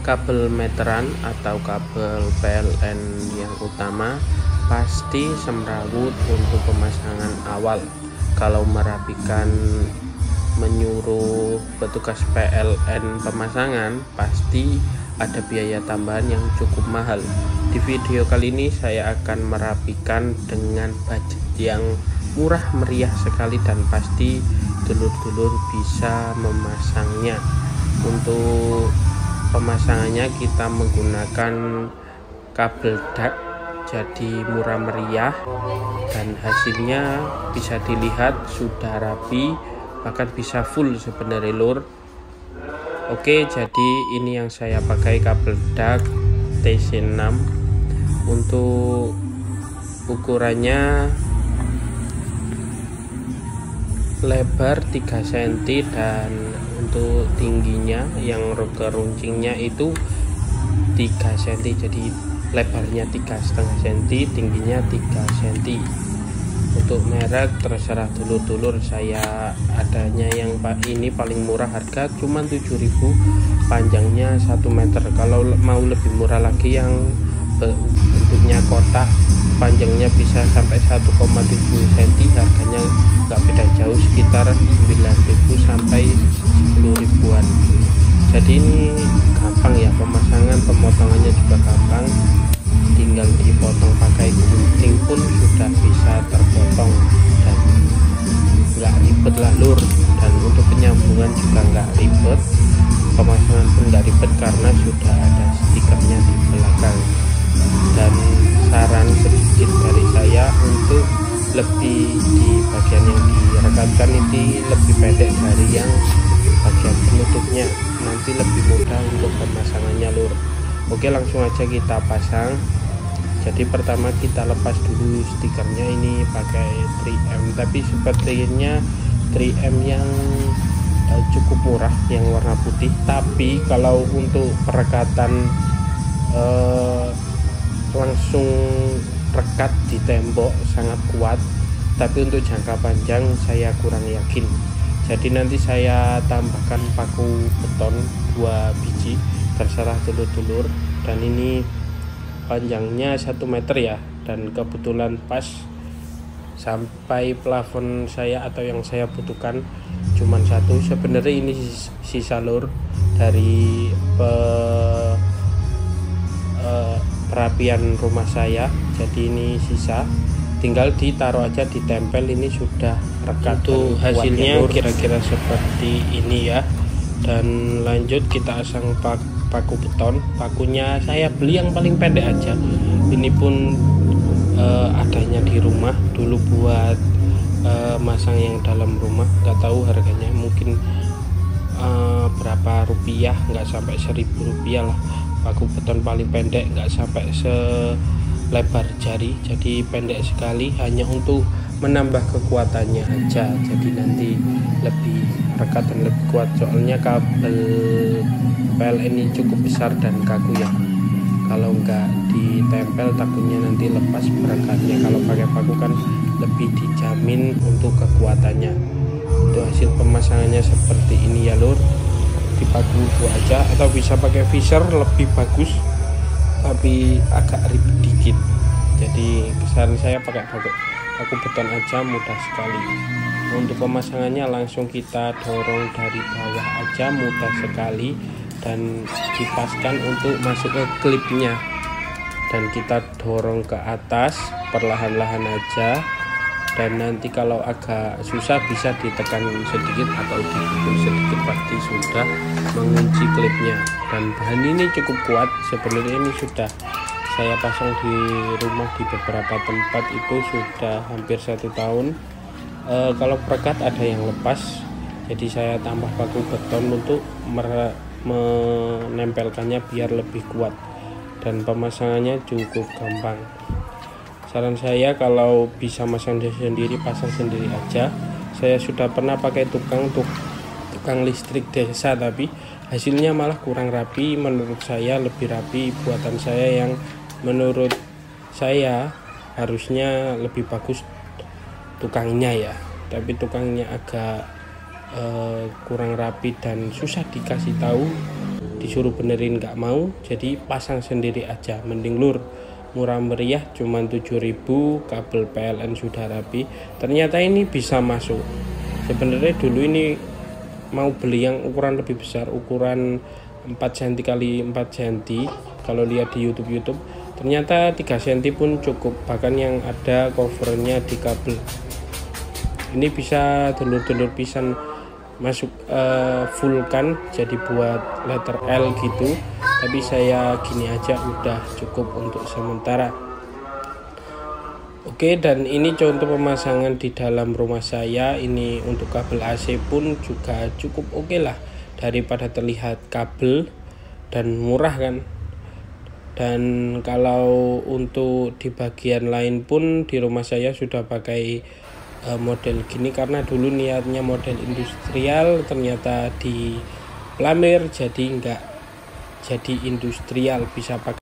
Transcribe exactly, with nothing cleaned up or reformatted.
kabel meteran atau kabel P L N yang utama pasti semrawut untuk pemasangan awal. Kalau merapikan menyuruh petugas P L N pemasangan pasti ada biaya tambahan yang cukup mahal. Di video kali ini saya akan merapikan dengan budget yang murah meriah sekali dan pasti dulur-dulur bisa memasangnya. Untuk pemasangannya kita menggunakan kabel dak, jadi murah meriah dan hasilnya bisa dilihat sudah rapi, bahkan bisa full sebenarnya lur. Oke, jadi ini yang saya pakai kabel dak T C enam. Untuk ukurannya lebar tiga sentimeter dan untuk tingginya yang keruncingnya itu tiga sentimeter, jadi lebarnya tiga koma lima sentimeter, tingginya tiga sentimeter. Untuk merek terserah dulur-dulur, saya adanya yang ini paling murah, harga cuma tujuh ribu, panjangnya satu meter. Kalau mau lebih murah lagi yang bentuknya kotak, panjangnya bisa sampai satu koma tujuh sentimeter, harganya nggak beda jauh, sekitar sembilan ribu sampai sepuluh ribuan. Jadi ini gampang ya pemasangan, pemotongannya juga gampang, tinggal dipotong pakai gunting pun sudah bisa terpotong dan nggak ribet lah lur. Dan untuk penyambungan juga nggak ribet, pemasangan pun nggak ribet karena sudah ada stikernya di belakang. Dan saran sedikit dari saya untuk lebih di bagian yang direkatkan ini lebih pendek dari yang bagian penutupnya, nanti lebih mudah untuk pemasangannya lur. Oke, langsung aja kita pasang. Jadi pertama kita lepas dulu stikernya, ini pakai tiga M, tapi sepertinya tiga M yang eh, cukup murah yang warna putih. Tapi kalau untuk perekatan eh, langsung rekat di tembok sangat kuat, tapi untuk jangka panjang saya kurang yakin. Jadi nanti saya tambahkan paku beton dua biji, terserah dulur-dulur. Dan ini panjangnya satu meter ya, dan kebetulan pas sampai plafon saya atau yang saya butuhkan cuma satu. Sebenarnya ini sisa lur dari pe, uh, perapian rumah saya, jadi ini sisa, tinggal ditaruh aja, ditempel, ini sudah rekat. Tuh hasilnya kira-kira seperti ini ya. Dan lanjut kita asang pak paku beton. Pakunya saya beli yang paling pendek aja, ini pun uh, adanya di rumah dulu buat uh, masang yang dalam rumah, nggak tahu harganya, mungkin uh, berapa rupiah, nggak sampai seribu rupiah lah. Paku beton paling pendek, nggak sampai selebar jari, jadi pendek sekali, hanya untuk menambah kekuatannya aja, jadi nanti lebih rekat dan lebih kuat. Soalnya kabel P L N ini cukup besar dan kaku ya, kalau nggak ditempel takutnya nanti lepas perekatnya. Kalau pakai paku kan lebih dijamin untuk kekuatannya. Itu hasil pemasangannya seperti ini ya lur. Paku itu aja, atau bisa pakai visor lebih bagus, tapi agak ribet dikit. Jadi saran saya pakai paku, paku beton aja, mudah sekali. Untuk pemasangannya langsung kita dorong dari bawah aja, mudah sekali, dan dipaskan untuk masuk ke klipnya, dan kita dorong ke atas perlahan-lahan aja. Dan nanti kalau agak susah bisa ditekan sedikit atau dipukul sedikit, pasti sudah mengunci klipnya. Dan bahan ini cukup kuat, sebenarnya ini sudah saya pasang di rumah di beberapa tempat, itu sudah hampir satu tahun. E, kalau perekat ada yang lepas, jadi saya tambah paku beton untuk menempelkannya biar lebih kuat, dan pemasangannya cukup gampang. Saran saya kalau bisa masang sendiri, pasang sendiri aja. Saya sudah pernah pakai tukang tuk, tukang listrik desa, tapi hasilnya malah kurang rapi. Menurut saya lebih rapi buatan saya, yang menurut saya harusnya lebih bagus tukangnya ya, tapi tukangnya agak uh, kurang rapi dan susah dikasih tahu disuruh benerin nggak mau, jadi pasang sendiri aja, mending lur, murah meriah, cuman tujuh ribu, kabel P L N sudah rapi. Ternyata ini bisa masuk. Sebenarnya dulu ini mau beli yang ukuran lebih besar, ukuran empat sentimeter kali empat sentimeter. Kalau lihat di YouTube YouTube ternyata tiga sentimeter pun cukup, bahkan yang ada covernya di kabel. Ini bisa dulur-dulur pisan masuk uh, full kan, jadi buat letter L gitu, tapi saya gini aja udah cukup untuk sementara. Oke, dan ini contoh pemasangan di dalam rumah saya. Ini untuk kabel A C pun juga cukup oke lah, daripada terlihat kabel dan murah kan. Dan kalau untuk di bagian lain pun di rumah saya sudah pakai model gini, karena dulu niatnya model industrial, ternyata di pelamir jadi enggak jadi industrial, bisa pakai